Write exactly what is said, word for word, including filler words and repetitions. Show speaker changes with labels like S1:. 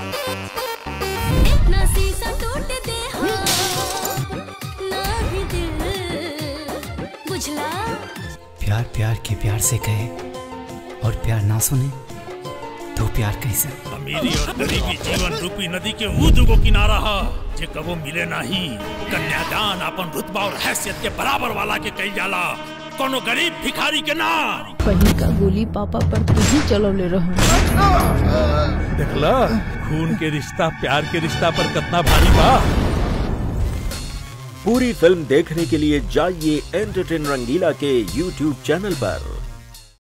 S1: इतना शीशा टूट दे हो ना भी दिल बुझला।
S2: प्यार प्यार के प्यार से कहे और प्यार ना सुने तो प्यार कैसे?
S3: अमीरी और गरीबी जीवन रूपी नदी के ऊ दुगो किनारा है जे कबो मिले नहीं। कन्यादान अपन रुतबा और हैसियत के बराबर वाला के कही जाला, कोनो गरीब भिखारी के ना।
S4: पहली का गोली पापा पर तू ही चलौले रहो।
S3: देखला खून के रिश्ता प्यार के रिश्ता पर कितना भारी बा।
S5: पूरी फिल्म देखने के लिए जाइए एंटरटेन रंगीला के यूट्यूब चैनल पर।